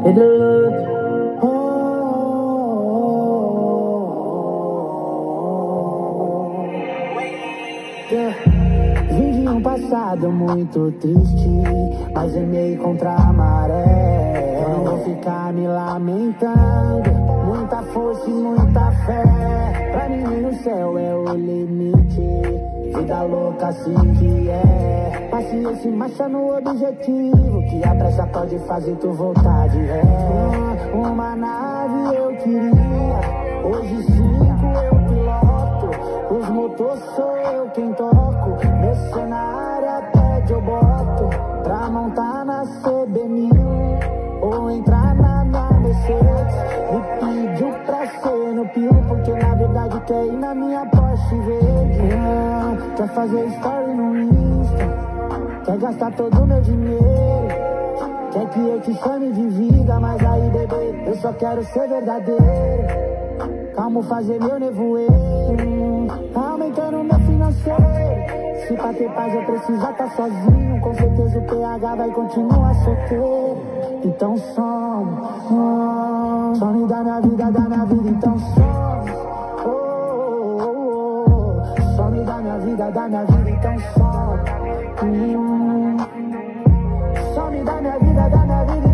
Vim de um passado muito triste, mas remei contra a maré. Eu não vou ficar me lamentando, muita força e muita fé. Pra mim nem o céu é o limite, vida louca assim que é. Paciência e marcha no objetivo, que a pressa pode fazer tu voltar de ré. Uma nave eu queria, hoje 5 eu piloto. Os motores sou eu quem toco, mercenária pede eu boto. Pra montar na CB1000 ou entrar na minha Mercedes. Me pediu pra ser no Pio, porque na verdade quer ir na minha Porsche verde. Quer fazer story no Insta, quer gastar todo o meu dinheiro, quer que eu te chame de vida, mas aí bebê, eu só quero ser verdadeiro. Calma fazer meu nevoeiro, aumentando meu financeiro. Se pra ter paz eu precisar tá sozinho, com certeza o PH vai continuar solteiro. Então some, some da minha vida, então some. Some da minha vida, então some. Some da minha vida,